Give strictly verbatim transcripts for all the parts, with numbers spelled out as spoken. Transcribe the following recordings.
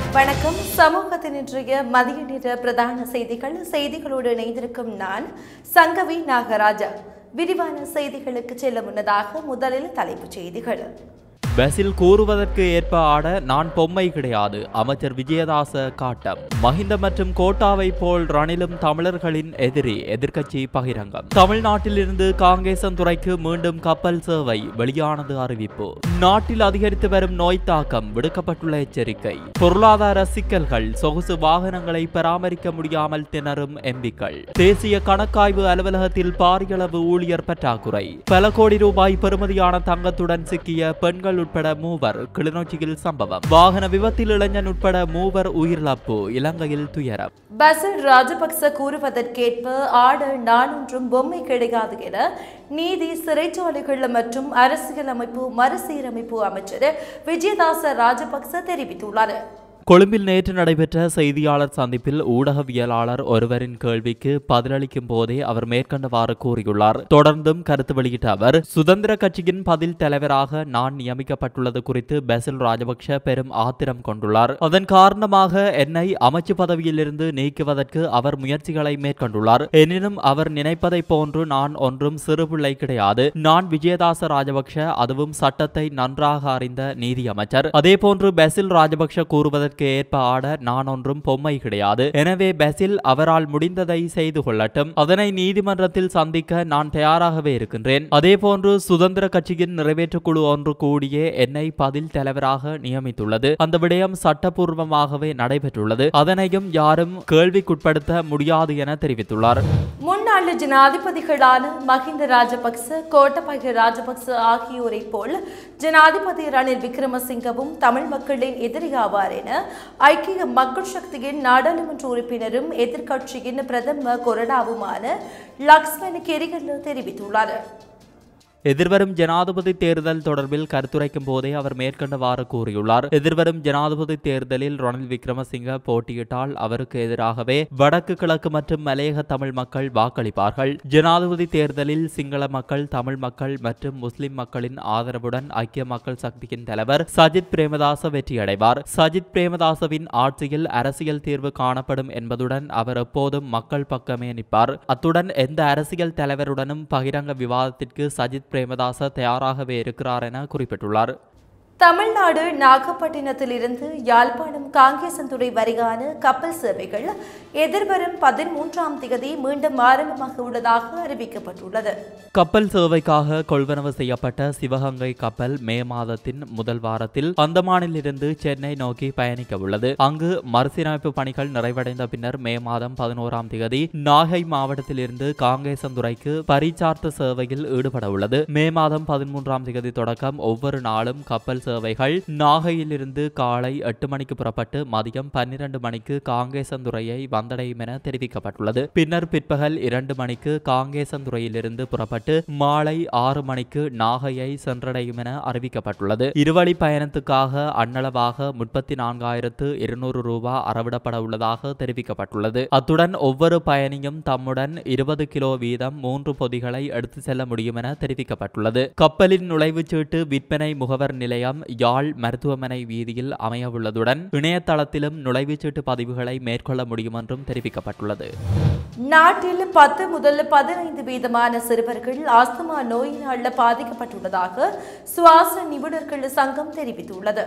வணக்கம். சமூகத்தின் இன்றைய மதிய நேர பிரதான செய்திகள். செய்திகளோடு இணைந்திருக்கும் நான் சங்கவி நாகராஜா. விரிவான செய்திகளுக்கு செல்ல முன்னதாக முதலில் தலைப்புச் செய்திகள். பசில் கூறுவதற்கு ஏற்ப ஆட நான் பொம்மை கிடையாது, அமைச்சர் விஜயதாச காட்டம். மஹிந்த மற்றும் கோட்டாவை போல் ரணிலும் தமிழர்களின் எதிரி, எதிர்க்கட்சி பகிரங்கம். தமிழ்நாட்டிலிருந்து காங்கேசன்துறைக்கு மீண்டும் கப்பல் சேவை, வெளியானது அறிவிப்பு. நாட்டில் அதிகரித்து வரும் நோய் தாக்கம், விடுக்கப்பட்டுள்ள எச்சரிக்கை. பொருளாதார சிக்கல்கள், சொகுசு வாகனங்களை பராமரிக்க முடியாமல் திணறும் எம்பிக்கள். தேசிய கணக்காய்வு அலுவலகத்தில் பாரியளவு ஊழியர் பற்றாக்குறை. பல கோடி ரூபாய் பெறுமதியான தங்கத்துடன் சிக்கிய பெண்கள் உட்பட மூவர் கிளிநொச்சியில் சம்பவம். வாகன விபத்தில் இளைஞன் உட்பட மூவர் உயிரிழப்பு, இலங்கையில் துயரம். பசில் ராஜபக்ச கூறுவதற்கேற்ப ஆட நானொன்றும் பொம்மை கிடையாது என நீதி, சிறைச்சாலைகள் மற்றும் அரசியலமைப்பு மறுசீரமைப்பு அமைச்சர் விஜயதாச ராஜபக்ச தெரிவித்துள்ளார். கொழும்பில் நேற்று நடைபெற்ற செய்தியாளர் சந்திப்பில் ஊடகவியலாளர் ஒருவரின் கேள்விக்கு பதிலளிக்கும் போதே அவர் மேற்கண்டவாறு கூறியுள்ளார். தொடர்ந்தும் கருத்து வெளியிட்ட அவர், சுதந்திர கட்சியின் பதில் தலைவராக நான் நியமிக்கப்பட்டுள்ளது குறித்து பசில் ராஜபக்ஷ பெரும் ஆத்திரம் கொண்டுள்ளார். அதன் காரணமாக என்னை அமைச்சு பதவியிலிருந்து நீக்குவதற்கு அவர் முயற்சிகளை மேற்கொண்டுள்ளார். எனினும் அவர் நினைப்பதை போன்று நான் ஒன்றும் சிறுபிள்ளை கிடையாது. நான் விஜயதாச ராஜபக்ஷ, அதுவும் சட்டத்தை நன்றாக அறிந்த நீதி அமைச்சர். அதேபோன்று பசில் ராஜபக்ஷ கூறுவதற்கு ஏற்ப ஆட நான் ஒன்றும் பொம்மை கிடையாது. எனவே பசில் அவரால் முடிந்ததை செய்து கொள்ளட்டும். அதனை நீதிமன்றத்தில் சந்திக்க நான் தயாராகவே இருக்கின்றேன். அதேபோன்று சுதந்திர கட்சியின் நிறைவேற்று குழு ஒன்று கூடியே என்னை பதில் தலைவராக நியமித்துள்ளது. அந்த விடயம் சட்டப்பூர்வமாகவே நடைபெற்றுள்ளது. அதனையும் யாரும் கேள்விக்குட்படுத்த முடியாது என தெரிவித்துள்ளார். முன்னாள் ஜனாதிபதிகளான மஹிந்த ராஜபக்ச, கோட்டபய ராஜபக்ச ஆகியோரை போல் ஜனாதிபதி ரணில் விக்ரமசிங்கவும் தமிழ் மக்களின் எதிரியாவார் என ஐக்கிய மக்கள் சக்தியின் நாடாளுமன்ற உறுப்பினரும் எதிர்க்கட்சியின் பிரதம கொறடாவுமான லக்ஷ்மண் கிரிகல்ல தெரிவித்துள்ளார். எதிர்வரும் ஜனாதிபதி தேர்தல் தொடர்பில் கருத்துரைக்கும் போதே அவர் மேற்கண்டவாறு கூறியுள்ளார். எதிர்வரும் ஜனாதிபதி தேர்தலில் ரணில் விக்ரமசிங்க போட்டியிட்டால் அவருக்கு எதிராகவே வடக்கு, கிழக்கு மற்றும் மலையக தமிழ் மக்கள் வாக்களிப்பார்கள். ஜனாதிபதி தேர்தலில் சிங்கள மக்கள், தமிழ் மக்கள் மற்றும் முஸ்லிம் மக்களின் ஆதரவுடன் ஐக்கிய மக்கள் சக்தியின் தலைவர் சஜித் பிரேமதாச வெற்றியடைவார். சஜித் பிரேமதாசவின் ஆட்சியில் அரசியல் தீர்வு காணப்படும் என்பதுடன் அவர் எப்போதும் மக்கள் பக்கமே நிற்பார். அத்துடன் எந்த அரசியல் தலைவருடனும் பகிரங்க விவாதத்திற்கு சஜித் பிரேமதாச தயாராகவே இருக்கிறார் என குறிப்பிட்டுள்ளார். தமிழ்நாடு நாகப்பட்டினத்திலிருந்து யாழ்ப்பாணம் காங்கேசன்துறை வரையான கப்பல் சேவைகள் எதிர்வரும் பதிமூன்றாம் தேதி மீண்டும் ஆரம்பமாக உள்ளதாக அறிவிக்கப்பட்டுள்ளது. கப்பல் சேவைக்காக கொள்வனவு செய்யப்பட்ட சிவகங்கை கப்பல் மே மாதத்தின் முதல் வாரத்தில் அந்தமானிலிருந்து சென்னை நோக்கி பயணிக்க உள்ளது. அங்கு மறுசீரமைப்பு பணிகள் நிறைவடைந்த பின்னர் மே மாதம் பதினோராம் தேதி நாகை மாவட்டத்திலிருந்து காங்கேசன்துறைக்கு பரிச்சார்த்த சேவையில் ஈடுபட உள்ளது. மே மாதம் பதிமூன்றாம் தேதி தொடக்கம் ஒவ்வொரு நாளும் கப்பல் சேவைகள் நாகையிலிருந்து காலை எட்டு மணிக்கு புறப்பட்டு மதியம் பன்னிரண்டு மணிக்கு காங்கேசன்துறையை வந்தடையும் என தெரிவிக்கப்பட்டுள்ளது. பின்னர் பிற்பகல் இரண்டு மணிக்கு காங்கேசன்துறையிலிருந்து புறப்பட்டு மாலை ஆறு மணிக்கு நாகையை சென்றடையும் என அறிவிக்கப்பட்டுள்ளது. இருவழி பயணத்துக்காக அன்னளவாக முப்பத்தி நான்காயிரத்து இருநூறு ரூபாய் அறவிடப்பட உள்ளதாக தெரிவிக்கப்பட்டுள்ளது. அத்துடன் ஒவ்வொரு பயணியும் தம்முடன் இருபது கிலோ வீதம் மூன்று பொதிகளை எடுத்து செல்ல முடியும் என தெரிவிக்கப்பட்டுள்ளது. கப்பலின் நுழைவுச்சீட்டு விற்பனை முகவர் நிலையம் யாழ் மருத்துவமனை வீதியில் அமையவுள்ளதுடன் இணையதளத்திலும் நுழைவுச்சீட்டு பதிவுகளை மேற்கொள்ள முடியும் என்றும் தெரிவிக்கப்பட்டுள்ளது. நாட்டில் பத்து முதல் பதினைந்து வீதமான சிறுவர்கள் ஆஸ்துமா நோயினால் பாதிக்கப்பட்டுள்ளதாக சுவாச நிபுணர்கள் சங்கம் தெரிவித்துள்ளது.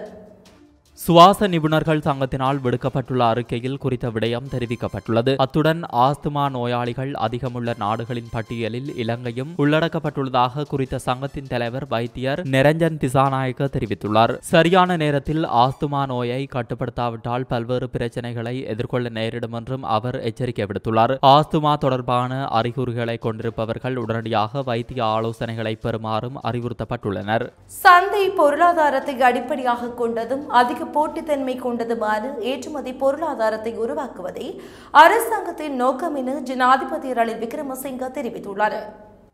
சுவாச நிபுணர்கள் சங்கத்தினால் விடுக்கப்பட்டுள்ள அறிக்கையில் குறித்த விடயம் தெரிவிக்கப்பட்டுள்ளது. அத்துடன் ஆஸ்துமா நோயாளிகள் அதிகமுள்ள நாடுகளின் பட்டியலில் இலங்கையும் உள்ளடக்கப்பட்டுள்ளதாக குறித்த சங்கத்தின் தலைவர் வைத்தியர் நிரஞ்சன் திசாநாயக்க தெரிவித்துள்ளார். சரியான நேரத்தில் ஆஸ்துமா நோயை கட்டுப்படுத்தாவிட்டால் பல்வேறு பிரச்சனைகளை எதிர்கொள்ள நேரிடும் என்றும் அவர் எச்சரிக்கை விடுத்துள்ளார். ஆஸ்துமா தொடர்பான அறிகுறிகளை கொண்டிருப்பவர்கள் உடனடியாக வைத்திய ஆலோசனைகளை பெறுமாறும் அறிவுறுத்தப்பட்டுள்ளனர். சந்தை பொருளாதாரத்தை அடிப்படையாக கொண்டதும் அதிக போட்டித்தன்மை கொண்டதுமான ஏற்றுமதி பொருளாதாரத்தை உருவாக்குவதே அரசாங்கத்தின் நோக்கம் என ஜனாதிபதி ரணில் விக்ரமசிங்க தெரிவித்துள்ளார்.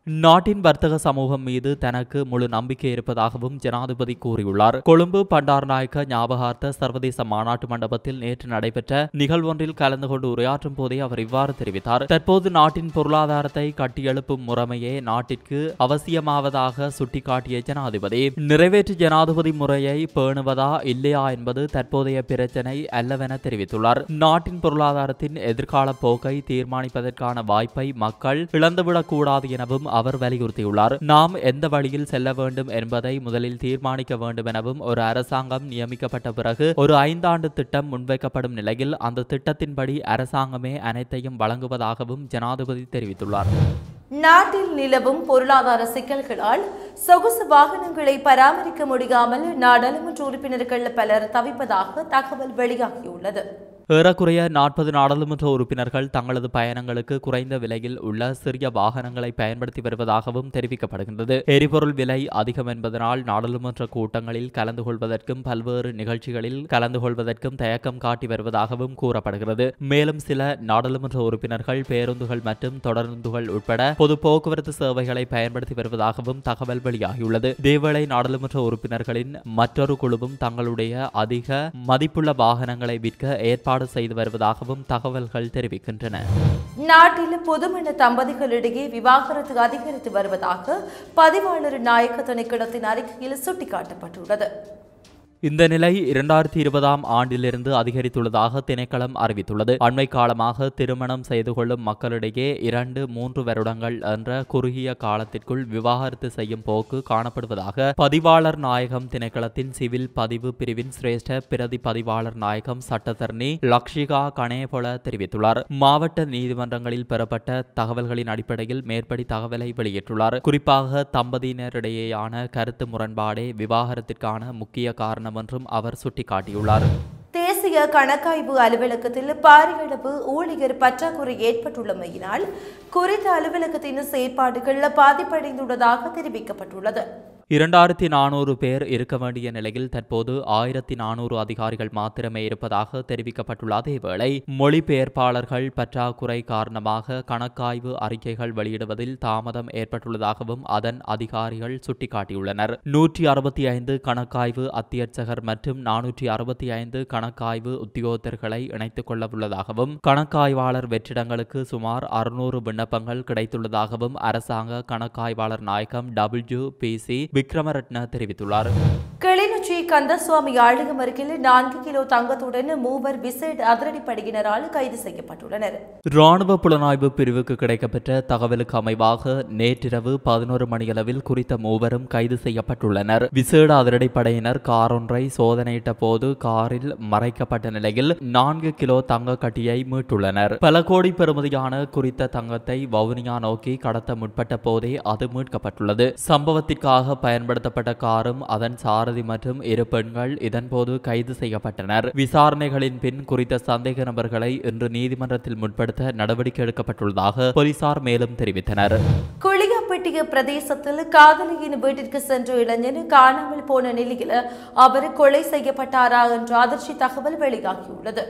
நாட்டின் வர்த்தக சமூகம் மீது தனக்கு முழு நம்பிக்கை இருப்பதாகவும் ஜனாதிபதி கூறியுள்ளார். கொழும்பு பண்டாரநாயக்க ஞாபகார்த்த சர்வதேச மாநாட்டு மண்டபத்தில் நேற்று நடைபெற்ற நிகழ்வொன்றில் கலந்து கொண்டு உரையாற்றும் போதே அவர் இவ்வாறு தெரிவித்தார். தற்போது நாட்டின் பொருளாதாரத்தை கட்டியெழுப்பும் முறைமையே நாட்டிற்கு அவசியமாவதாக சுட்டிக்காட்டிய ஜனாதிபதி நிறைவேற்று ஜனாதிபதி முறையை பேணுவதா இல்லையா என்பது தற்போதைய பிரச்சினை அல்லவென தெரிவித்துள்ளார். நாட்டின் பொருளாதாரத்தின் எதிர்கால போக்கை தீர்மானிப்பதற்கான வாய்ப்பை மக்கள் இழந்துவிடக் கூடாது எனவும் அவர் வலியுறுத்தியுள்ளார். நாம் எந்த வழியில் செல்ல வேண்டும் என்பதை முதலில் தீர்மானிக்க வேண்டும் எனவும் ஒரு அரசாங்கம் நியமிக்கப்பட்ட பிறகு ஒரு ஐந்தாண்டு திட்டம் முன்வைக்கப்படும் நிலையில் அந்த திட்டத்தின்படி அரசாங்கமே அனைத்தையும் வழங்குவதாகவும் ஜனாதிபதி தெரிவித்துள்ளார். நாட்டில் நிலவும் பொருளாதார சிக்கல்களால் சொகுசு வாகனங்களை பராமரிக்க முடியாமல் நாடாளுமன்ற உறுப்பினர்கள் பலர் தவிப்பதாக தகவல் வெளியாகியுள்ளது. ஏறக்குறைய நாற்பது நாடாளுமன்ற உறுப்பினர்கள் தங்களது பயணங்களுக்கு குறைந்த விலையில் உள்ள சிறிய வாகனங்களை பயன்படுத்தி வருவதாகவும் தெரிவிக்கப்படுகின்றது. எரிபொருள் விலை அதிகம் என்பதனால் நாடாளுமன்ற கூட்டங்களில் கலந்து கொள்வதற்கும் பல்வேறு நிகழ்ச்சிகளில் கலந்து கொள்வதற்கும் தயக்கம் காட்டி வருவதாகவும் கூறப்படுகிறது. மேலும் சில நாடாளுமன்ற உறுப்பினர்கள் பேருந்துகள் மற்றும் தொடருந்துகள் உட்பட பொது போக்குவரத்து சேவைகளை பயன்படுத்தி வருவதாகவும் தகவல் வெளியாகியுள்ளது. இதேவேளை நாடாளுமன்ற உறுப்பினர்களின் மற்றொரு குழுவும் தங்களுடைய அதிக மதிப்புள்ள வாகனங்களை விற்க ஏற்பாடு செய்து வருவதாகவும் தகவல்கள் தெரிவிக்கின்றன. நாட்டில் புதுமண தம்பதிகளிடையே விவாகரத்து அதிகரித்து வருவதாக பதிவாளர் நாயக்க திணைக்களத்தின் அறிக்கையில் சுட்டிக்காட்டப்பட்டுள்ளது. இந்த நிலை இரண்டாயிரத்தி இருபதாம் ஆண்டிலிருந்து அதிகரித்துள்ளதாக திணைக்களம் அறிவித்துள்ளது. அண்மை காலமாக திருமணம் செய்து கொள்ளும் மக்களிடையே இரண்டு மூன்று வருடங்கள் என்ற குறுகிய காலத்திற்குள் விவாகரத்து செய்யும் போக்கு காணப்படுவதாக பதிவாளர் நாயகம் திணைக்களத்தின் சிவில் பதிவு பிரிவின் சிரேஷ்ட பிரதி பதிவாளர் நாயகம் சட்டத்தரணி லக்ஷிகா கணேபொல தெரிவித்துள்ளார். மாவட்ட நீதிமன்றங்களில் பெறப்பட்ட தகவல்களின் அடிப்படையில் மேற்படி தகவலை வெளியிட்டுள்ளார். குறிப்பாக தம்பதியினரிடையேயான கருத்து முரண்பாடே விவாகரத்திற்கான முக்கிய காரணம் என்றும் அவர் சுட்டிக்காட்டியுள்ளார். தேசிய கணக்காய்வு அலுவலகத்தில் பாரியளவு ஊழியர் பற்றாக்குறை ஏற்பட்டுள்ளமையினால் குறித்த அலுவலகத்தின் செயற்பாடுகள் பாதிப்படைந்துள்ளதாக தெரிவிக்கப்பட்டுள்ளது. இரண்டாயிரத்தி நானூறு பேர் இருக்க வேண்டிய நிலையில் தற்போது ஆயிரத்தி நானூறு அதிகாரிகள் மாத்திரமே இருப்பதாக தெரிவிக்கப்பட்டுள்ள அதேவேளை மொழிபெயர்ப்பாளர்கள் பற்றாக்குறை காரணமாக கணக்காய்வு அறிக்கைகள் வெளியிடுவதில் தாமதம் ஏற்பட்டுள்ளதாகவும் அதன் அதிகாரிகள் சுட்டிக்காட்டியுள்ளனர். நூற்றி அறுபத்தி ஐந்து கணக்காய்வு அத்தியட்சகர் மற்றும் நானூற்றி அறுபத்தி ஐந்து கணக்காய்வு உத்தியோகத்தர்களை இணைத்துக் கொள்ள உள்ளதாகவும் கணக்காய்வாளர் வெற்றிடங்களுக்கு சுமார் அறுநூறு விண்ணப்பங்கள் கிடைத்துள்ளதாகவும் அரசாங்க கணக்காய்வாளர் நாயகம் டபிள்யூ பி சி விக்ரமரட்ன தெரிவித்துள்ளார். கிளிநொச்சி கந்தசுவாமி ஆலயம் அருகில் நான்கு கிலோ தங்கத்துடன் மூவர் விசேட அதிரடிப்படையினரால் கைது செய்யப்பட்டுள்ளனர். ராணுவ புலனாய்வு பிரிவுக்கு கிடைக்கப்பெற்ற தகவலுக்கு அமைவாக நேற்றிரவு பதினோரு மணியளவில் குறித்த மூவரும் கைது செய்யப்பட்டுள்ளனர். விசேட அதிரடிப்படையினர் கார் ஒன்றை சோதனையிட்ட போது காரில் மறைக்கப்பட்ட நிலையில் நான்கு கிலோ தங்க கட்டியை மீட்டுள்ளனர். பல கோடி பெறுமதியான குறித்த தங்கத்தை வவுனியா நோக்கி கடத்த முற்பட்ட போதே அது மீட்கப்பட்டுள்ளது. சம்பவத்திற்காக பயன்படுத்தப்பட்ட காரும் அதன் சாரதி மற்றும் இரு பெண்கள் இதன்போது கைது செய்யப்பட்டனர். விசாரணைகளின் பின் குறித்த சந்தேக நபர்களை இன்று நீதிமன்றத்தில் முற்படுத்த நடவடிக்கை எடுக்கப்பட்டுள்ளதாக போலீசார் மேலும் தெரிவித்தனர். குளியாப்பட்டிய பிரதேசத்தில் காதலியின் வீட்டிற்கு சென்ற இளைஞன் காணாமல் போன நிலையில் அவர் கொலை செய்யப்பட்டாரா என்ற அதிர்ச்சி தகவல் வெளியாகியுள்ளது.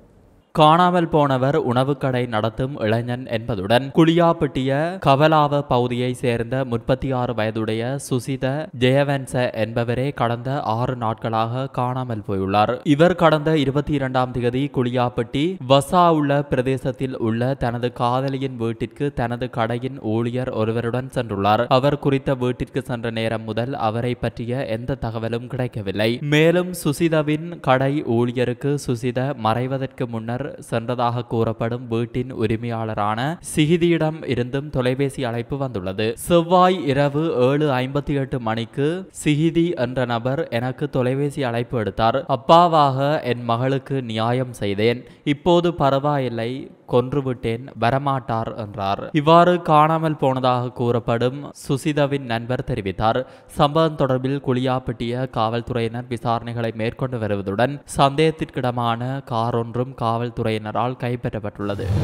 காணாமல் போனவர் உணவுக்கடை நடத்தும் இளைஞன் என்பதுடன் குளியாப்பட்டிய கவலாவ பகுதியை சேர்ந்த முப்பத்தி ஆறு வயதுடைய சுசித ஜெயவன்ச என்பவரே கடந்த ஆறு நாட்களாக காணாமல் போயுள்ளார். இவர் கடந்த இருபத்தி இரண்டாம் தேதி குளியாப்பட்டி வசா உள்ள பிரதேசத்தில் உள்ள தனது காதலியின் வீட்டிற்கு தனது கடையின் ஊழியர் ஒருவருடன் சென்றுள்ளார். அவர் குறித்த வீட்டிற்கு சென்ற நேரம் முதல் அவரை பற்றிய எந்த தகவலும் கிடைக்கவில்லை. மேலும் சுசிதவின் கடை ஊழியருக்கு சுசித மறைவதற்கு முன்னர் சென்றதாக கூறப்படும் வீட்டின் உரிமையாளரான சிகிதியிடம் இருந்தும் தொலைபேசி அழைப்பு வந்துள்ளது. செவ்வாய் இரவு ஏழு ஐம்பத்தி எட்டு மணிக்கு சிகிதி என்ற நபர் எனக்கு தொலைபேசி அழைப்பு எடுத்தார். அப்பாவாக என் மகளுக்கு நியாயம் செய்தேன். இப்போது பரவாயில்லை, கொன்றுவிட்டேன், வரமாட்டார் என்றார். இவ்வாறு காணாமல் போனதாக கூறப்படும் சுசிதவின் நண்பர் தெரிவித்தார். சம்பவம் தொடர்பில் குளியாப்பட்டிய காவல்துறையினர் விசாரணைகளை மேற்கொண்டு வருவதுடன் சந்தேகத்திற்கிடமான கார் ஒன்றும் காவல்துறையினரால் கைப்பற்றப்பட்டுள்ளது.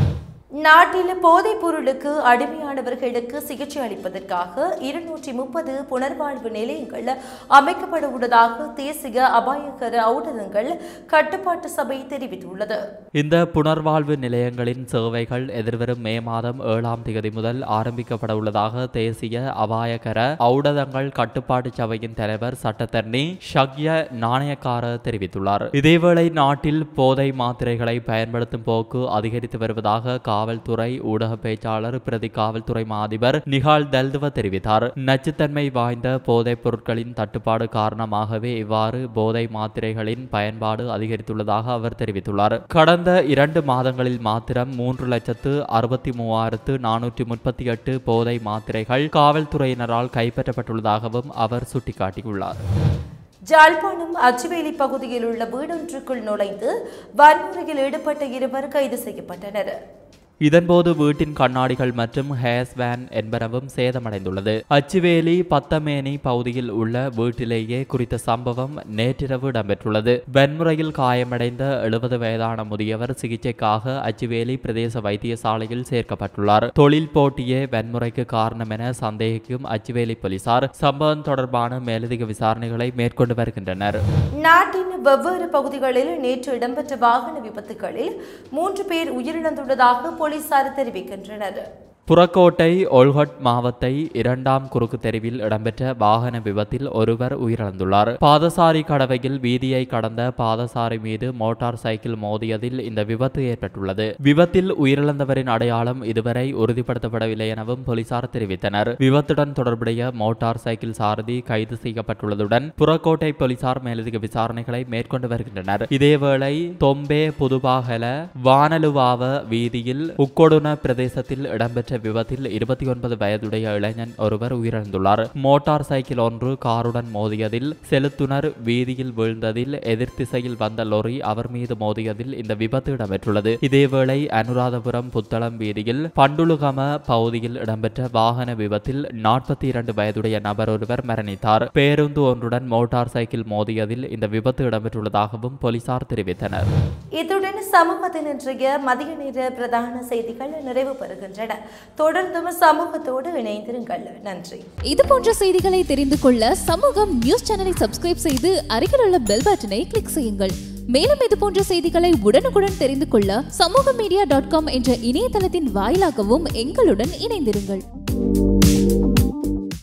நாட்டில் போதைப் பொருளுக்கு அடிமையானவர்களுக்கு சிகிச்சை அளிப்பதற்காக இருநூற்றி முப்பது புனர்வாழ்வு நிலையங்கள் அமைக்கப்பட உள்ளதாக தேசிய அபாயகர ஊடகங்கள் கட்டுப்பாட்டு சபை தெரிவித்துள்ளது. இந்த புனர்வாழ்வு நிலையங்களின் சேவைகள் எதிர்வரும் மே மாதம் ஏழாம் தேதி முதல் ஆரம்பிக்கப்பட உள்ளதாக தேசிய அபாயகர ஊடகங்கள் கட்டுப்பாட்டு சபையின் தலைவர் சட்டத்தரணி ஷக்ய நாணயக்கார தெரிவித்துள்ளார். இதேவேளை நாட்டில் போதை மாத்திரைகளை பயன்படுத்தும் போக்கு அதிகரித்து வருவதாக காவல்துறை ஊடக பேச்சாளர் பிரதி காவல்துறை மாதிபர் நிகால் தல்துவ தெரிவித்தார். நச்சுத்தன்மை வாய்ந்த போதைப் பொருட்களின் தட்டுப்பாடு காரணமாகவே இவ்வாறு போதை மாத்திரைகளின் பயன்பாடு அதிகரித்துள்ளதாக அவர் தெரிவித்துள்ளார். கடந்த இரண்டு மாதங்களில் மாத்திரம் மூன்று லட்சத்து அறுபத்தி மூவாயிரத்து நானூற்றி முப்பத்தி எட்டு போதை மாத்திரைகள் காவல்துறையினரால் கைப்பற்றப்பட்டுள்ளதாகவும் அவர் சுட்டிக்காட்டியுள்ளார். ஜாழ்ப்பாணம் அச்சுவேலி பகுதியில் உள்ள வீடொன்றுக்குள் நுழைந்து வன்முறையில் ஈடுபட்ட இருவர் கைது செய்யப்பட்டனர். இதன்போது வீட்டின் கண்ணாடிகள் மற்றும் ஹேஸ் வேன் என்பனவும் சேதமடைந்துள்ளது. அச்சுவேலி பத்தமேனி பகுதியில் உள்ள வீட்டிலேயே குறித்த சம்பவம் நேற்றிரவு இடம்பெற்றுள்ளது. வன்முறையில் காயமடைந்த எழுபது வயதான முதியவர் சிகிச்சைக்காக அச்சுவேலி பிரதேச வைத்தியசாலையில் சேர்க்கப்பட்டுள்ளார். தொழில் போட்டியே வன்முறைக்கு காரணம் என சந்தேகிக்கும் அச்சுவேலி போலீசார் சம்பவம் தொடர்பான மேலதிக விசாரணைகளை மேற்கொண்டு வருகின்றனர். நாட்டின் வெவ்வேறு பகுதிகளில் நேற்று இடம்பெற்ற வாகன விபத்துகளில் மூன்று பேர் உயிரிழந்துள்ளதாக போலீசார் தெரிவிக்கின்றனர். புறக்கோட்டை ஒல்ஹட் மாவத்தை இரண்டாம் குறுக்கு தெருவில் இடம்பெற்ற வாகன விபத்தில் ஒருவர் உயிரிழந்துள்ளார். பாதசாரி கடவையில் வீதியை கடந்த பாதசாரி மீது மோட்டார் சைக்கிள் மோதியதில் இந்த விபத்து ஏற்பட்டுள்ளது. விபத்தில் உயிரிழந்தவரின் அடையாளம் இதுவரை உறுதிப்படுத்தப்படவில்லை எனவும் போலீசார் தெரிவித்தனர். விபத்துடன் தொடர்புடைய மோட்டார் சைக்கிள் சாரதி கைது செய்யப்பட்டுள்ளதுடன் புறக்கோட்டை போலீசார் மேலதிக விசாரணைகளை மேற்கொண்டு வருகின்றனர். இதேவேளை தொம்பே புதுபாகல வானலுவாவ வீதியில் உக்கொடுன பிரதேசத்தில் இடம்பெற்ற விபத்தில் இருபத்தி ஒன்பது வயதுடைய இளைஞன் ஒருவர் உயிரிழந்துள்ளார். மோட்டார் சைக்கிள் ஒன்று காருடன் மோதியதில் செலுத்துனர் வீதியில் வீழ்ந்ததில் எதிர் திசையில் வந்த லொரி அவர் மீது மோதியதில் இந்த விபத்து இடம்பெற்றுள்ளது. இதேவேளை அனுராதபுரம் புத்தளம் வீதியில் பண்டுலுகம பகுதியில் இடம்பெற்ற வாகன விபத்தில் நாற்பத்தி இரண்டு வயதுடைய நபர் ஒருவர் மரணித்தார். பேருந்து ஒன்றுடன் மோட்டார் சைக்கிள் மோதியதில் இந்த விபத்து இடம்பெற்றுள்ளதாகவும் போலீசார் தெரிவித்தனர். இத்துடன் சமூகத்தின் இன்றைய மதிய நேர பிரதான செய்திகள் நிறைவு பெறுகின்றன. தொடர்ந்தும் சமூகத்தோடு இணைந்திருங்கள். நன்றி. இது போன்ற செய்திகளை தெரிந்து கொள்ள சமூகம் நியூஸ் சேனலை சப்ஸ்கிரைப் செய்து அருகில் உள்ள பெல் பட்டனை கிளிக் செய்யுங்கள். மேலும் இது போன்ற செய்திகளை உடனுக்குடன் தெரிந்து கொள்ள சமூக மீடியா டாட் காம் என்ற இணையதளத்தின் வாயிலாகவும் எங்களுடன் இணைந்திருங்கள்.